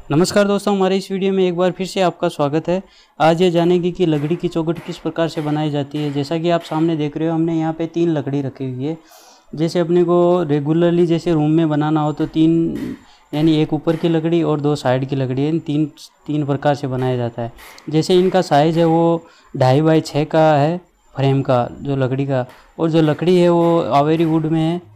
नमस्कार दोस्तों, हमारे इस वीडियो में एक बार फिर से आपका स्वागत है। आज ये जानेंगे कि लकड़ी की चौखट किस प्रकार से बनाई जाती है। जैसा कि आप सामने देख रहे हो, हमने यहाँ पे 3 लकड़ी रखी हुई है। जैसे अपने को रेगुलरली जैसे रूम में बनाना हो तो 3 यानी एक ऊपर की लकड़ी और 2 साइड की लकड़ी, इन तीन प्रकार से बनाया जाता है। जैसे इनका साइज़ है वो 2.5 बाई 6 का है फ्रेम का जो लकड़ी का, और जो लकड़ी है वो आवेरी वुड में है।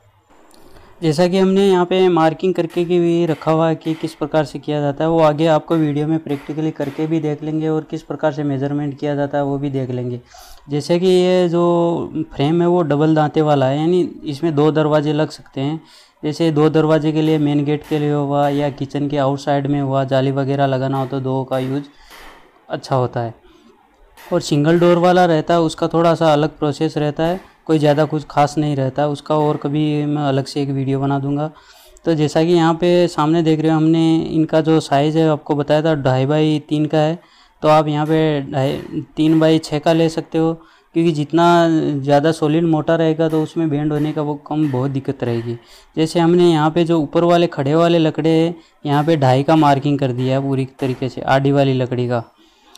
जैसा कि हमने यहाँ पे मार्किंग करके की भी रखा हुआ है कि किस प्रकार से किया जाता है, वो आगे आपको वीडियो में प्रैक्टिकली करके भी देख लेंगे और किस प्रकार से मेज़रमेंट किया जाता है वो भी देख लेंगे। जैसे कि ये जो फ्रेम है वो डबल दांते वाला है, यानी इसमें 2 दरवाजे लग सकते हैं। जैसे 2 दरवाजे के लिए मेन गेट के लिए हुआ या किचन के आउटसाइड में हुआ, जाली वगैरह लगाना हो तो 2 का यूज अच्छा होता है। और सिंगल डोर वाला रहता है उसका थोड़ा सा अलग प्रोसेस रहता है, कोई ज़्यादा कुछ खास नहीं रहता उसका, और कभी मैं अलग से एक वीडियो बना दूंगा। तो जैसा कि यहाँ पे सामने देख रहे हो, हमने इनका जो साइज़ है आपको बताया था 2.5 बाई 3 का है, तो आप यहाँ पे 3 बाई 6 का ले सकते हो, क्योंकि जितना ज़्यादा सॉलिड मोटा रहेगा तो उसमें बेंड होने का वो कम बहुत दिक्कत रहेगी। जैसे हमने यहाँ पे जो ऊपर वाले खड़े वाले लकड़े हैं, यहाँ पे 2.5 का मार्किंग कर दिया है पूरी तरीके से, आडी वाली लकड़ी का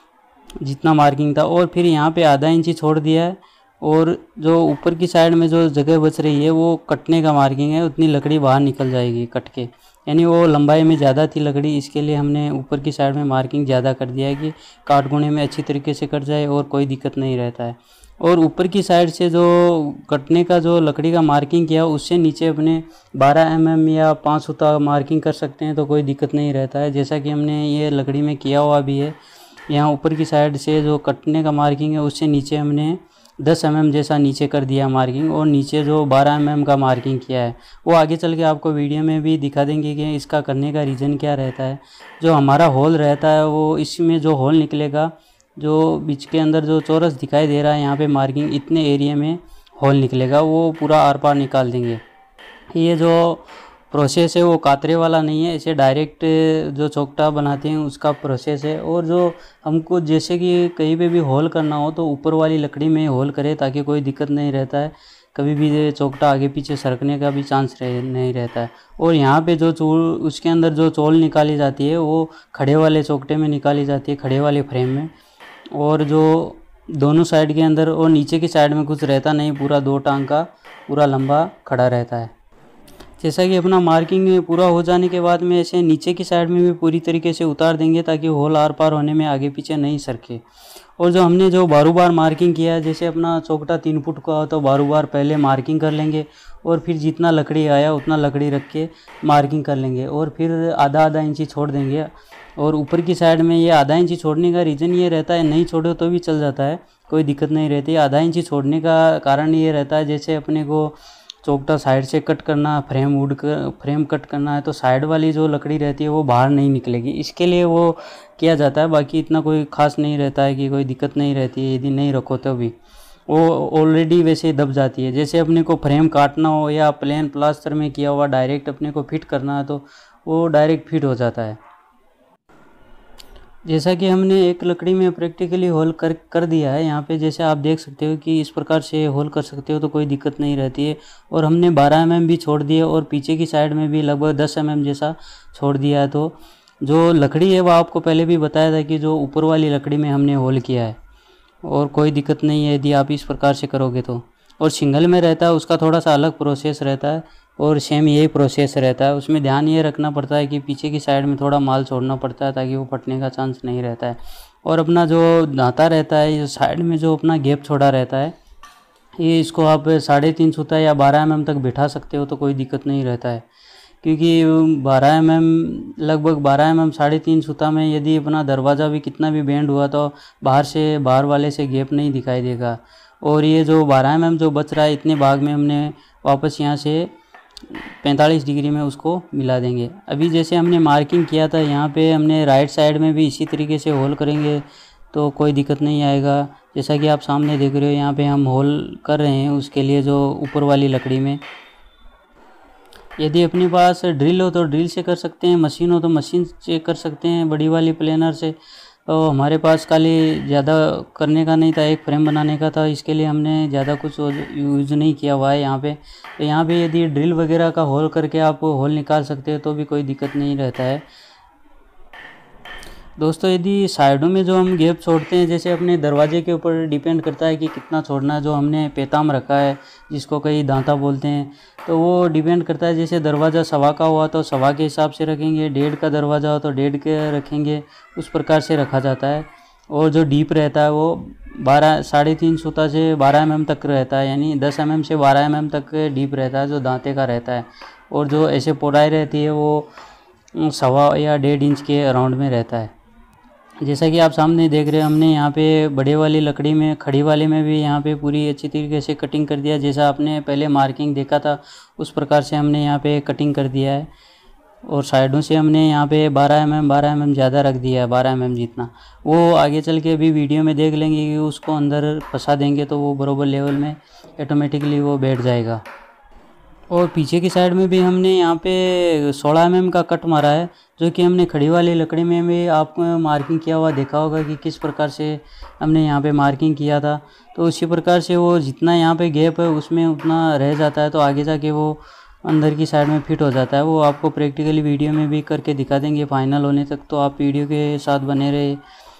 जितना मार्किंग था, और फिर यहाँ पे आधा इंची छोड़ दिया है। और जो ऊपर की साइड में जो जगह बच रही है वो कटने का मार्किंग है, उतनी लकड़ी बाहर निकल जाएगी कट के, यानी वो लंबाई में ज़्यादा थी लकड़ी, इसके लिए हमने ऊपर की साइड में मार्किंग ज़्यादा कर दिया है कि काट गुणे में अच्छी तरीके से कट जाए और कोई दिक्कत नहीं रहता है। और ऊपर की साइड से जो कटने का जो लकड़ी का मार्किंग किया उससे नीचे अपने 12 mm या 5 सूता मार्किंग कर सकते हैं, तो कोई दिक्कत नहीं रहता है। जैसा कि हमने ये लकड़ी में किया हुआ भी है। यहाँ ऊपर की साइड से जो कटने का मार्किंग है उससे नीचे हमने 10 mm जैसा नीचे कर दिया मार्किंग, और नीचे जो 12 mm का मार्किंग किया है वो आगे चल के आपको वीडियो में भी दिखा देंगे कि इसका करने का रीज़न क्या रहता है। जो हमारा होल रहता है वो इसमें जो होल निकलेगा, जो बीच के अंदर जो चौरस दिखाई दे रहा है यहाँ पे मार्किंग, इतने एरिया में होल निकलेगा, वो पूरा आर पार निकाल देंगे। ये जो प्रोसेस है वो कातरे वाला नहीं है, इसे डायरेक्ट जो चौखटा बनाते हैं उसका प्रोसेस है। और जो हमको जैसे कि कहीं पे भी होल करना हो तो ऊपर वाली लकड़ी में होल करें ताकि कोई दिक्कत नहीं रहता है, कभी भी चौखटा आगे पीछे सरकने का भी चांस नहीं रहता है। और यहाँ पे जो चूल उसके अंदर जो चोल निकाली जाती है वो खड़े वाले चौखटे में निकाली जाती है, खड़े वाले फ्रेम में। और जो दोनों साइड के अंदर और नीचे की साइड में कुछ रहता नहीं, पूरा 2 टांग का पूरा लंबा खड़ा रहता है। जैसा कि अपना मार्किंग पूरा हो जाने के बाद में ऐसे नीचे की साइड में भी पूरी तरीके से उतार देंगे ताकि होल आर पार होने में आगे पीछे नहीं सरके। और जो हमने जो बारूबार मार्किंग किया है, जैसे अपना चौखटा 3 फुट का हो तो बारूबार पहले मार्किंग कर लेंगे, और फिर जितना लकड़ी आया उतना लकड़ी रख के मार्किंग कर लेंगे, और फिर आधा इंची छोड़ देंगे। और ऊपर की साइड में ये आधा इंची छोड़ने का रीज़न ये रहता है, नहीं छोड़ो तो भी चल जाता है, कोई दिक्कत नहीं रहती। आधा इंची छोड़ने का कारण ये रहता है, जैसे अपने को चौखटा साइड से कट करना, फ्रेम कट करना है तो साइड वाली जो लकड़ी रहती है वो बाहर नहीं निकलेगी, इसके लिए वो किया जाता है। बाकी इतना कोई खास नहीं रहता है कि कोई दिक्कत नहीं रहती है, यदि नहीं रखो तो भी वो ऑलरेडी वैसे दब जाती है। जैसे अपने को फ्रेम काटना हो या प्लेन प्लास्टर में किया हुआ डायरेक्ट अपने को फिट करना है तो वो डायरेक्ट फिट हो जाता है। जैसा कि हमने एक लकड़ी में प्रैक्टिकली होल कर दिया है यहाँ पे, जैसे आप देख सकते हो कि इस प्रकार से होल कर सकते हो तो कोई दिक्कत नहीं रहती है। और हमने 12 mm भी छोड़ दिया और पीछे की साइड में भी लगभग 10 mm जैसा छोड़ दिया है। तो जो लकड़ी है वो आपको पहले भी बताया था कि जो ऊपर वाली लकड़ी में हमने होल किया है, और कोई दिक्कत नहीं है यदि आप इस प्रकार से करोगे तो। और सिंगल में रहता है उसका थोड़ा सा अलग प्रोसेस रहता है, और सेम यही प्रोसेस रहता है। उसमें ध्यान ये रखना पड़ता है कि पीछे की साइड में थोड़ा माल छोड़ना पड़ता है ताकि वो फटने का चांस नहीं रहता है। और अपना जो दांता रहता है, जो साइड में जो अपना गैप छोड़ा रहता है, ये इसको आप 3.5 सूता या 12 mm तक बिठा सकते हो तो कोई दिक्कत नहीं रहता है, क्योंकि 12 mm लगभग 12 mm 3.5 सूता में यदि अपना दरवाज़ा भी कितना भी बेंड हुआ तो बाहर वाले से गैप नहीं दिखाई देगा। और ये जो 12 mm जो बच रहा है इतने भाग में हमने वापस यहाँ से 45 डिग्री में उसको मिला देंगे। अभी जैसे हमने मार्किंग किया था यहाँ पे हमने राइट साइड में भी इसी तरीके से होल करेंगे तो कोई दिक्कत नहीं आएगा। जैसा कि आप सामने देख रहे हो यहाँ पे हम होल कर रहे हैं उसके लिए जो ऊपर वाली लकड़ी में। यदि अपने पास ड्रिल हो तो ड्रिल से कर सकते हैं, मशीन हो तो मशीन से कर सकते हैं, बड़ी वाली प्लेनर से। तो हमारे पास खाली ज़्यादा करने का नहीं था, एक फ्रेम बनाने का था, इसके लिए हमने ज़्यादा कुछ यूज़ नहीं किया हुआ है यहाँ पे। तो यहाँ पे यदि ड्रिल वगैरह का होल करके आप होल निकाल सकते हो तो भी कोई दिक्कत नहीं रहता है। दोस्तों यदि साइडों में जो हम गैप छोड़ते हैं, जैसे अपने दरवाजे के ऊपर डिपेंड करता है कि कितना छोड़ना है। जो हमने पेताम रखा है, जिसको कई दांता बोलते हैं, तो वो डिपेंड करता है। जैसे दरवाज़ा सवा का हुआ तो सवा के हिसाब से रखेंगे, 1.5 का दरवाज़ा हो तो 1.5 के रखेंगे, उस प्रकार से रखा जाता है। और जो डीप रहता है वो 3.5 सूता से 12 mm तक रहता है, यानी 10 mm से 12 mm तक डीप रहता है जो दांते का रहता है। और जो ऐसे पौड़ाई रहती है वो सवा या 1.5 इंच के अराउंड में रहता है। जैसा कि आप सामने देख रहे हैं, हमने यहाँ पे बड़े वाली लकड़ी में, खड़ी वाले में भी यहाँ पे पूरी अच्छी तरीके से कटिंग कर दिया। जैसा आपने पहले मार्किंग देखा था उस प्रकार से हमने यहाँ पे कटिंग कर दिया है। और साइडों से हमने यहाँ पे 12 mm ज़्यादा रख दिया है, 12 mm जितना। वो आगे चल के अभी वीडियो में देख लेंगे कि उसको अंदर फंसा देंगे तो वो बराबर लेवल में ऑटोमेटिकली वो बैठ जाएगा। और पीछे की साइड में भी हमने यहाँ पे 16 mm का कट मारा है, जो कि हमने खड़ी वाली लकड़ी में भी आपको मार्किंग किया हुआ देखा होगा कि किस प्रकार से हमने यहाँ पे मार्किंग किया था। तो उसी प्रकार से वो जितना यहाँ पे गैप है उसमें उतना रह जाता है, तो आगे जाके वो अंदर की साइड में फिट हो जाता है। वो आपको प्रैक्टिकली वीडियो में भी करके दिखा देंगे फाइनल होने तक, तो आप वीडियो के साथ बने रहे।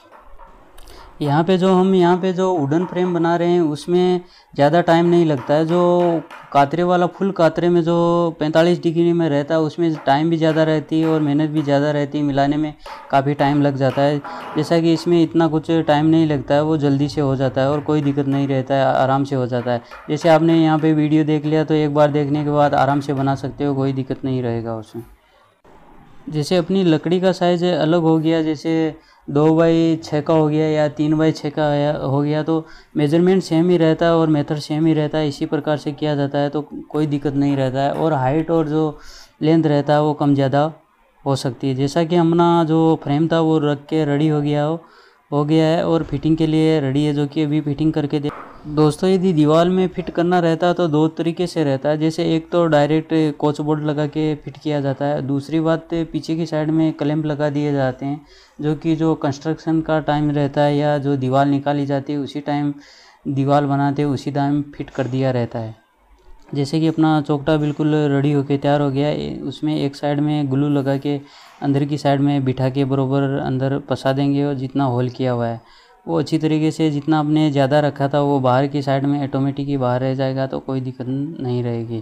यहाँ पे जो वुडन फ्रेम बना रहे हैं उसमें ज़्यादा टाइम नहीं लगता है। जो कातरे वाला फुल कातरे में जो 45 डिग्री में रहता है उसमें टाइम भी ज़्यादा रहती है और मेहनत भी ज़्यादा रहती है, मिलाने में काफ़ी टाइम लग जाता है। जैसा कि इसमें इतना कुछ टाइम नहीं लगता है, वो जल्दी से हो जाता है और कोई दिक्कत नहीं रहता है, आराम से हो जाता है। जैसे आपने यहाँ पे वीडियो देख लिया तो एक बार देखने के बाद आराम से बना सकते हो, कोई दिक्कत नहीं रहेगा उसमें। जैसे अपनी लकड़ी का साइज़ अलग हो गया, जैसे 2x6 का हो गया या 3x6 का हो गया, तो मेजरमेंट सेम ही रहता है और मेथड सेम ही रहता है, इसी प्रकार से किया जाता है, तो कोई दिक्कत नहीं रहता है। और हाइट और जो लेंथ रहता है वो कम ज़्यादा हो सकती है। जैसा कि अपना जो फ्रेम था वो रख के रेडी हो गया है और फिटिंग के लिए रेडी है, जो कि अभी फिटिंग करके दे। दोस्तों यदि दीवार में फिट करना रहता है तो 2 तरीके से रहता है। जैसे एक तो डायरेक्ट कोच बोर्ड लगा के फिट किया जाता है, दूसरी बात पीछे की साइड में क्लैंप लगा दिए जाते हैं, जो कंस्ट्रक्शन का टाइम रहता है या जो दीवार निकाली जाती है उसी टाइम दीवार बनाते हैं उसी टाइम फिट कर दिया रहता है। जैसे कि अपना चौकटा बिल्कुल रेडी होके तैयार हो गया है, उसमें एक साइड में ग्लू लगा के अंदर की साइड में बिठा के बराबर अंदर फंसा देंगे और जितना होल किया हुआ है वो अच्छी तरीके से, जितना आपने ज़्यादा रखा था वो बाहर की साइड में ऑटोमेटिक ही बाहर रह जाएगा, तो कोई दिक्कत नहीं रहेगी।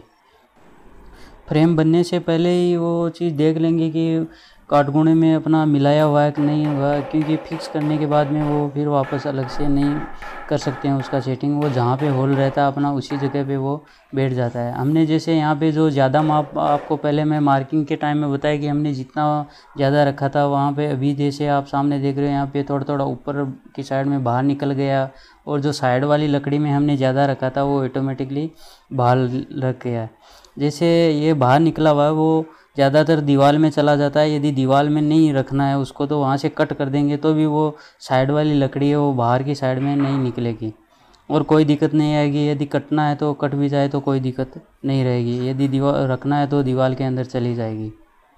फ्रेम बनने से पहले ही वो चीज़ देख लेंगे कि काटगुणे में अपना मिलाया हुआ है कि नहीं हुआ, क्योंकि फिक्स करने के बाद में वो फिर वापस अलग से नहीं कर सकते हैं उसका सेटिंग। वो जहाँ पे होल रहता है अपना उसी जगह पे वो बैठ जाता है। हमने जैसे यहाँ पे जो ज़्यादा माप आपको पहले मैं मार्किंग के टाइम में बताया कि हमने जितना ज़्यादा रखा था, वहाँ पे अभी जैसे आप सामने देख रहे हो यहाँ पे थोड़ा थोड़ा ऊपर की साइड में बाहर निकल गया, और जो साइड वाली लकड़ी में हमने ज़्यादा रखा था वो ऑटोमेटिकली बाहर रख गया है। जैसे ये बाहर निकला हुआ है वो ज़्यादातर दीवार में चला जाता है। यदि दीवार में नहीं रखना है उसको तो वहाँ से कट कर देंगे, तो भी वो साइड वाली लकड़ी है वो बाहर की साइड में नहीं निकलेगी और कोई दिक्कत नहीं आएगी। यदि कटना है तो कट भी जाए तो कोई दिक्कत नहीं रहेगी, यदि दीवार रखना है तो दीवार के अंदर चली जाएगी।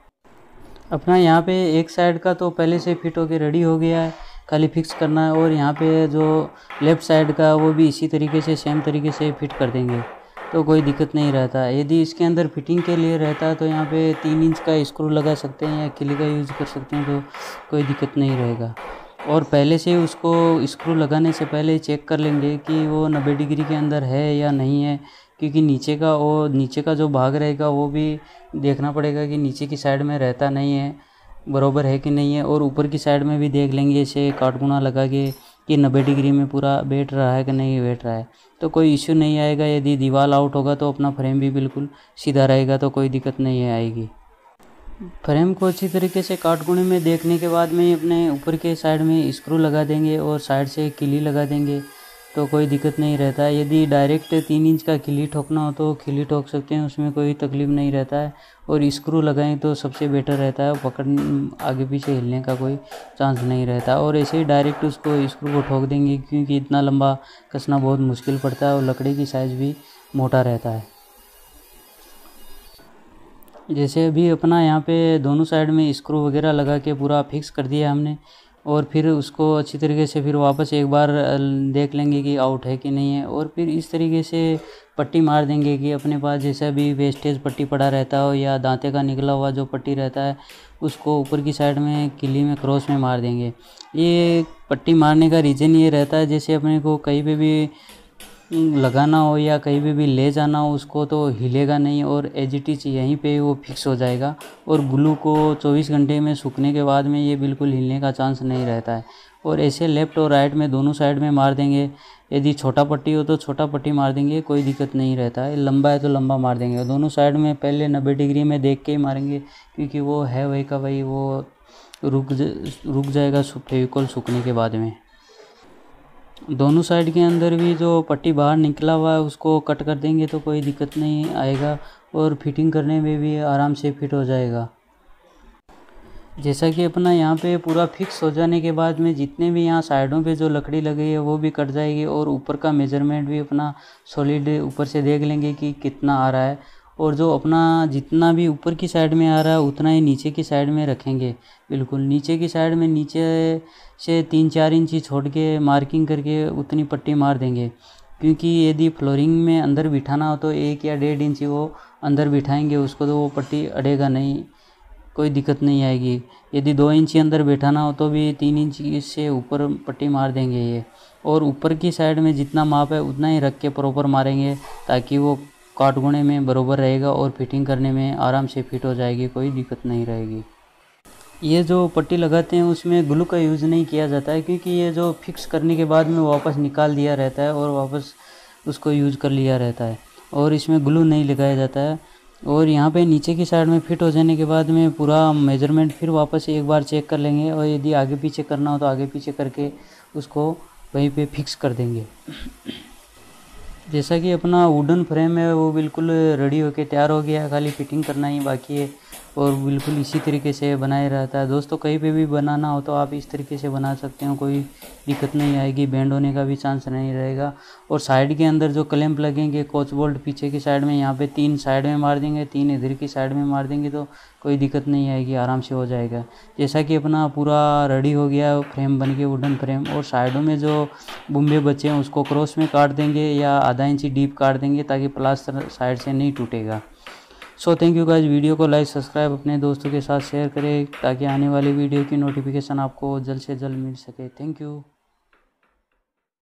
अपना यहाँ पे एक साइड का तो पहले से फिट होके रेडी हो गया है, खाली फिक्स करना है। और यहाँ पे जो लेफ़्ट साइड का वो भी इसी तरीके से सेम तरीके से फिट कर देंगे, तो कोई दिक्कत नहीं रहता है। यदि इसके अंदर फिटिंग के लिए रहता है तो यहाँ पे 3 इंच का स्क्रू लगा सकते हैं या किले का यूज़ कर सकते हैं, तो कोई दिक्कत नहीं रहेगा। और पहले से उसको स्क्रू लगाने से पहले चेक कर लेंगे कि वो 90 डिग्री के अंदर है या नहीं है, क्योंकि नीचे का जो भाग रहेगा वो भी देखना पड़ेगा कि नीचे की साइड में रहता नहीं है, बराबर है कि नहीं है। और ऊपर की साइड में भी देख लेंगे इसे काटगुना लगा के कि 90 डिग्री में पूरा बैठ रहा है कि नहीं बैठ रहा है, तो कोई इश्यू नहीं आएगा। यदि दीवार आउट होगा तो अपना फ्रेम भी बिल्कुल सीधा रहेगा, तो कोई दिक्कत नहीं आएगी। फ्रेम को अच्छी तरीके से काटगुने में देखने के बाद में अपने ऊपर के साइड में स्क्रू लगा देंगे और साइड से किली लगा देंगे, तो कोई दिक्कत नहीं रहता है। यदि डायरेक्ट 3 इंच का किली ठोकना हो तो किली ठोक सकते हैं, उसमें कोई तकलीफ़ नहीं रहता है। और स्क्रू लगाएं तो सबसे बेटर रहता है, पकड़ आगे पीछे हिलने का कोई चांस नहीं रहता। और ऐसे ही डायरेक्ट उसको स्क्रू को ठोक देंगे, क्योंकि इतना लंबा कसना बहुत मुश्किल पड़ता है और लकड़ी की साइज़ भी मोटा रहता है। जैसे अभी अपना यहाँ पे दोनों साइड में स्क्रू वगैरह लगा के पूरा फिक्स कर दिया हमने, और फिर उसको अच्छी तरीके से फिर वापस एक बार देख लेंगे कि आउट है कि नहीं है, और फिर इस तरीके से पट्टी मार देंगे कि अपने पास जैसा भी वेस्टेज पट्टी पड़ा रहता हो या दांते का निकला हुआ जो पट्टी रहता है उसको ऊपर की साइड में किली में क्रॉस में मार देंगे। ये पट्टी मारने का रीज़न ये रहता है जैसे अपने को कहीं पे भी लगाना हो या कहीं पे भी ले जाना हो उसको तो हिलेगा नहीं और एज इट इज़ यहीं पे वो फिक्स हो जाएगा। और ग्लू को 24 घंटे में सूखने के बाद में ये बिल्कुल हिलने का चांस नहीं रहता है। और ऐसे लेफ़्ट और राइट में दोनों साइड में मार देंगे। यदि छोटा पट्टी हो तो छोटा पट्टी मार देंगे, कोई दिक्कत नहीं रहता है। लंबा है तो लंबा मार देंगे। दोनों साइड में पहले 90 डिग्री में देख के ही मारेंगे क्योंकि वो है वही का वही वो रुक जाएगा फेविकोल सूखने के बाद में। दोनों साइड के अंदर भी जो पट्टी बाहर निकला हुआ है उसको कट कर देंगे तो कोई दिक्कत नहीं आएगा और फिटिंग करने में भी आराम से फिट हो जाएगा। जैसा कि अपना यहाँ पे पूरा फिक्स हो जाने के बाद में जितने भी यहाँ साइडों पे जो लकड़ी लगी है वो भी कट जाएगी और ऊपर का मेजरमेंट भी अपना सॉलिड ऊपर से देख लेंगे कि कितना आ रहा है। और जो अपना जितना भी ऊपर की साइड में आ रहा है उतना ही नीचे की साइड में रखेंगे। बिल्कुल नीचे की साइड में नीचे से 3-4 इंची छोड़ के मार्किंग करके उतनी पट्टी मार देंगे क्योंकि यदि फ्लोरिंग में अंदर बिठाना हो तो 1 या 1.5 इंची वो अंदर बिठाएंगे उसको तो वो पट्टी अड़ेगा नहीं, कोई दिक्कत नहीं आएगी। यदि 2 इंची अंदर बैठाना हो तो भी 3 इंची से ऊपर पट्टी मार देंगे ये। और ऊपर की साइड में जितना माप है उतना ही रख के प्रॉपर मारेंगे ताकि वो काटगुणे में बराबर रहेगा और फिटिंग करने में आराम से फिट हो जाएगी, कोई दिक्कत नहीं रहेगी। ये जो पट्टी लगाते हैं उसमें ग्लू का यूज़ नहीं किया जाता है क्योंकि ये जो फिक्स करने के बाद में वापस निकाल दिया रहता है और वापस उसको यूज़ कर लिया रहता है और इसमें ग्लू नहीं लगाया जाता है। और यहाँ पे नीचे की साइड में फिट हो जाने के बाद में पूरा मेजरमेंट फिर वापस एक बार चेक कर लेंगे और यदि आगे पीछे करना हो तो आगे पीछे करके उसको वहीं पे फिक्स कर देंगे। जैसा कि अपना वुडन फ्रेम है वो बिल्कुल रेडी होके तैयार हो गया है, खाली फिटिंग करना ही बाकी है और बिल्कुल इसी तरीके से बनाए रहता है। दोस्तों कहीं पे भी बनाना हो तो आप इस तरीके से बना सकते हो, कोई दिक्कत नहीं आएगी, बेंड होने का भी चांस नहीं रहेगा। और साइड के अंदर जो क्लैंप लगेंगे कोच बोल्ट पीछे की साइड में यहाँ पे 3 साइड में मार देंगे, 3 इधर की साइड में मार देंगे तो कोई दिक्कत नहीं आएगी, आराम से हो जाएगा। जैसा कि अपना पूरा रेडी हो गया फ्रेम बन के वुडन फ्रेम। और साइडों में जो बुम्बे बचे हैं उसको क्रॉस में काट देंगे या आधा इंची डीप काट देंगे ताकि प्लास्टर साइड से नहीं टूटेगा। So thank you guys, video को लाइक सब्सक्राइब अपने दोस्तों के साथ शेयर करें ताकि आने वाली वीडियो की नोटिफिकेशन आपको जल्द से जल्द मिल सके। Thank you.